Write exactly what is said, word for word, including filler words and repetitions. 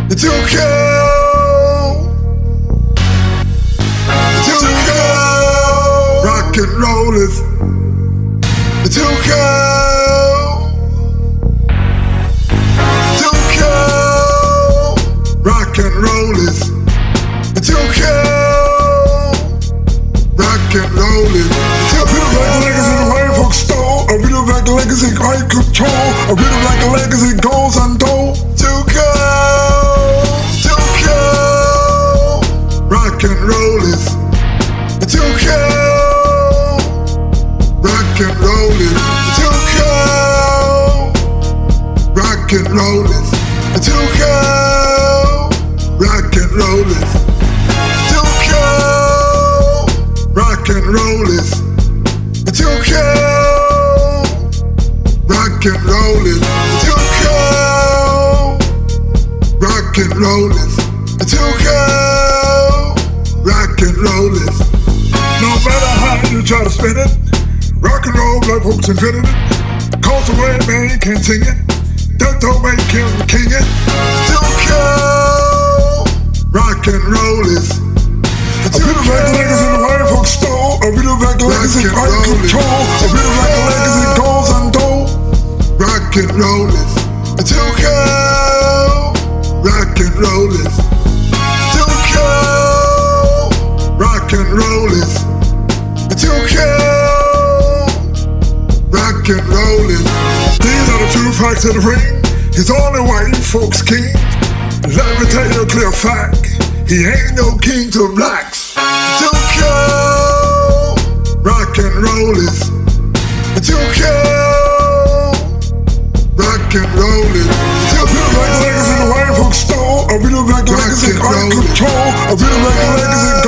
It's too cold. It's too cold. Rock and roll is. It's too cold. Too cold. Rock and roll is. It's too cold. Rock and roll is. I feel like legacy in the white folks stole. I feel like legacy quite control. I feel like a legacy goes untold. Too cold. Too cold. Rock and roll is. Too cold. Rock and roll is. Too cold. Rock and roll is. Too cold. Rock and roll is. Too cold. Rock and roll is. Too cold. Rock and roll is. Too cold. Rock and roll is. Too cold. Rock and roll is. No matter how you try to spin it, rock and roll black folks invented it. Cause the red man can't sing it. That don't make him the king it. Too cold. Rock and roll is. I feel like legacy in the white folks stole. I feel like legacy quite control. I feel like legacy goes untold. Rock and roll is. Too cold. Rock and roll is. Too cold. Rock and roll is. Too cold. Rock and roll is. These are the two facts of the ring. He's only white folks king. Let me tell you a clear fact. He ain't no king to blacks. Too cold. Rock and roll is. Too cold. Rock and roll is. I feel like legacy in the white folks stole. I feel like legacy quite control. I feel like legacy